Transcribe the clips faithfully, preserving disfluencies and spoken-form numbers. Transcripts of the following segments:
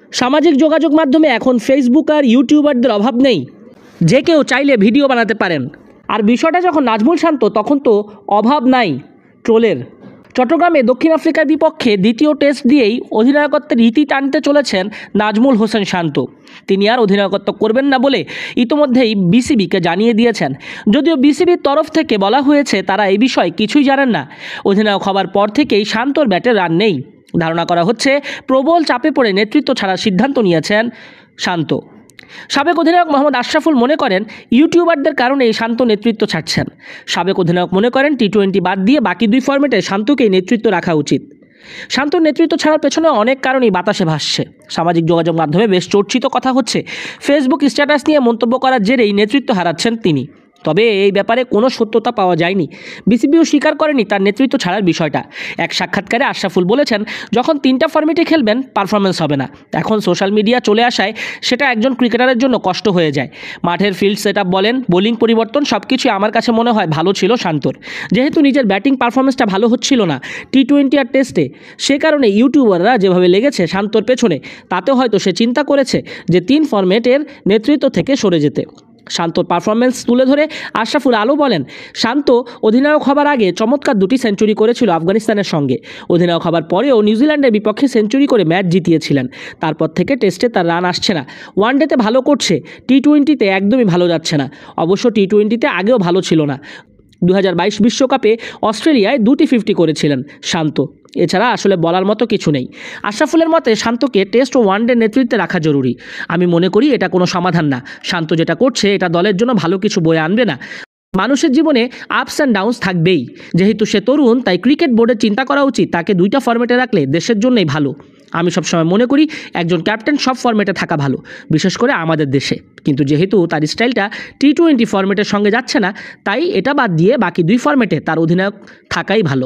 সামাজিক যোগাযোগ মাধ্যমে এখন ফেসবুক আর ইউটিউবারদের অভাব নেই, যে কেউ চাইলে ভিডিও বানাতে পারেন। আর বিষয়টা যখন নাজমুল শান্ত, তখন তো অভাব নাই ট্রোলের। চট্টগ্রামে দক্ষিণ আফ্রিকার বিপক্ষে দ্বিতীয় টেস্ট দিয়েই অধিনায়কত্বের রীতি টানতে চলেছেন নাজমুল হোসেন শান্ত। তিনি আর অধিনায়কত্ব করবেন না বলে ইতোমধ্যেই বিসিবিকে জানিয়ে দিয়েছেন। যদিও বিসিবির তরফ থেকে বলা হয়েছে তারা এই বিষয়ে কিছুই জানেন না। অধিনায়ক হবার পর থেকেই শান্তর ব্যাটে রান নেই। ধারণা করা হচ্ছে প্রবল চাপে পড়ে নেতৃত্ব ছাড়ার সিদ্ধান্ত নিয়েছেন শান্ত। সাবেক অধিনায়ক মোহাম্মদ আশরাফুল মনে করেন ইউটিউবারদের কারণেই শান্ত নেতৃত্ব ছাড়ছেন। সাবেক অধিনায়ক মনে করেন টি টোয়েন্টি বাদ দিয়ে বাকি দুই ফরম্যাটে শান্তকেই নেতৃত্ব রাখা উচিত। শান্তর নেতৃত্ব ছাড়ার পেছনে অনেক কারণেই বাতাসে ভাসছে। সামাজিক যোগাযোগ মাধ্যমে বেশ চর্চিত কথা হচ্ছে ফেসবুক স্ট্যাটাস নিয়ে মন্তব্য করার জেরেই নেতৃত্ব হারাচ্ছেন তিনি। তবে এই ব্যাপারে কোনো সত্যতা পাওয়া যায়নি। বিসিবিও স্বীকার করেনি তার নেতৃত্ব ছাড়ার বিষয়টা। এক সাক্ষাৎকারে আশরাফুল বলেছেন, যখন তিনটা ফরম্যাটে খেলবেন পারফরমেন্স হবে না। এখন সোশ্যাল মিডিয়া চলে আসায় সেটা একজন ক্রিকেটারের জন্য কষ্ট হয়ে যায়। মাঠের ফিল্ড সেট আপ বলেন, বোলিং পরিবর্তন সব কিছুই আমার কাছে মনে হয় ভালো ছিল শান্তর। যেহেতু নিজের ব্যাটিং পারফরমেন্সটা ভালো হচ্ছিল না টি টোয়েন্টি আর টেস্টে, সে কারণে ইউটিউবাররা যেভাবে লেগেছে শান্তর পেছনে, তাতে হয়তো সে চিন্তা করেছে যে তিন ফরম্যাটের নেতৃত্ব থেকে সরে যেতে। শান্তর পারফরমেন্স তুলে ধরে আশরাফুল আলো বলেন, শান্ত অধিনায়ক হবার আগে চমৎকার দুটি সেঞ্চুরি করেছিল আফগানিস্তানের সঙ্গে। অধিনায়ক হবার পরেও নিউজিল্যান্ডের বিপক্ষে সেঞ্চুরি করে ম্যাচ জিতিয়েছিলেন। তারপর থেকে টেস্টে তার রান আসছে না। ওয়ানডেতে ভালো করছে, টি টোয়েন্টিতে একদমই ভালো যাচ্ছে না। অবশ্য টি টোয়েন্টিতে আগেও ভালো ছিল না। দু হাজার বাইশ বিশ্বকাপে অস্ট্রেলিয়ায় দুটি ফিফটি করেছিলেন শান্ত। এছাড়া আসলে বলার মতো কিছু নেই। আশরাফুলের মতে শান্তকে টেস্ট ও ওয়ানডে নেতৃত্বে রাখা জরুরি। আমি মনে করি এটা কোনো সমাধান না। শান্ত যেটা করছে এটা দলের জন্য ভালো কিছু বয়ে আনবে না। মানুষের জীবনে আপস অ্যান্ড ডাউনস থাকবেই। যেহেতু সে তরুণ, তাই ক্রিকেট বোর্ডের চিন্তা করা উচিত তাকে দুইটা ফরম্যাটে রাখলে দেশের জন্যই ভালো। আমি সবসময় মনে করি একজন ক্যাপ্টেন সব ফরম্যাটে থাকা ভালো, বিশেষ করে আমাদের দেশে। কিন্তু যেহেতু তার স্টাইলটা টি টোয়েন্টি ফরম্যাটের সঙ্গে যাচ্ছে না, তাই এটা বাদ দিয়ে বাকি দুই ফরম্যাটে তার অধিনায়ক থাকাই ভালো।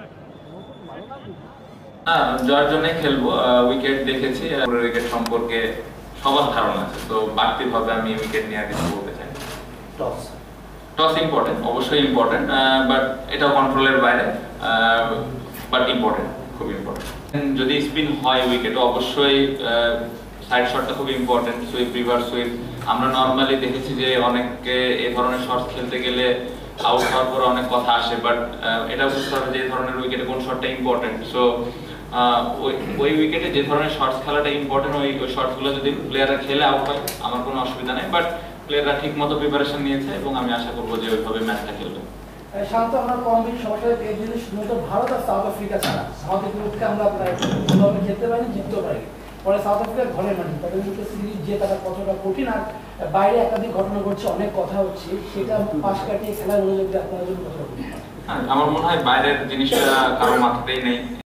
হ্যাঁ, জয়ের জন্যই খেলবো। উইকেট দেখেছি, উইকেট সম্পর্কে সবার ধারণা আছে, তো বাড়তিভাবে আমি উইকেট নিয়ে কিছু বলতে চাই। টস টস ইম্পর্টেন্ট, অবশ্যই ইম্পর্টেন্ট, বাট এটাও কন্ট্রোলের বাইরে, বাট ইম্পর্টেন্ট, খুব ইম্পর্টেন্ট। যদি স্পিন হয় উইকেট, অবশ্যই সাইড শটটা খুব ইম্পর্টেন্ট। সুইপ, রিভার্স সুইপ, আমরা নর্মালি দেখেছি যে অনেকে এই ধরনের শটস খেলতে গেলে আউট হওয়ার পর অনেক কথা আসে, বাট এটা বুঝতে হবে যে এই ধরনের উইকেটে কোন শটটা ইম্পর্টেন্ট। সো ওই উইকেটে যে ধরনের শটস খেলাটা ইম্পর্টেন্ট, ওই ওই শটসগুলো যদি প্লেয়াররা খেলে আউট হয় আমার কোনো অসুবিধা নেই, বাট প্লেয়াররা ঠিক মতো প্রিপারেশন নিয়েছে এবং আমি আশা করবো যে ওইভাবে ম্যাচটা খেলবে। শান্ত, আমরা কম বেশি সবার সাথে পেয়ে যদি শুধুমাত্র ভারত আর সাউথ আফ্রিকা ছাড়া আমাদের গ্রুপকে আমরা ভালোভাবে খেলতে পারি, জিততেও পারি। পরে সাউথ আফ্রিকার ঘরের মাঠে তাদের গ্রুপে সিরিজ জেতাটা কতটা কঠিন, আর বাইরে একাধিক ঘটনা ঘটছে, অনেক কথা হচ্ছে, সেটা পাশ কাটিয়ে খেলার মনোযোগ দিয়ে আপনারা জন্য কথা বলুন। হ্যাঁ, আমার মনে হয় বাইরের জিনিসটা কারো মাথাতেই নেই।